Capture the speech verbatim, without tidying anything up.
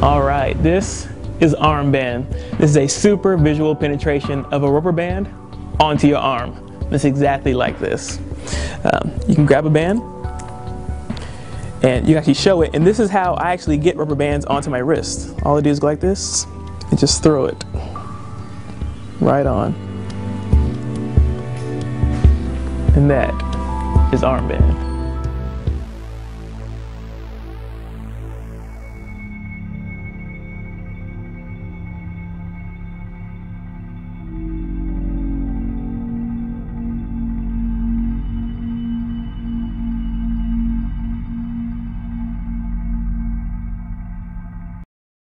All right, this is Armband. This is a super visual penetration of a rubber band onto your arm. It's exactly like this. Um, you can grab a band and you can actually show it, and this is how I actually get rubber bands onto my wrist. All I do is go like this and just throw it right on. And that is Armband.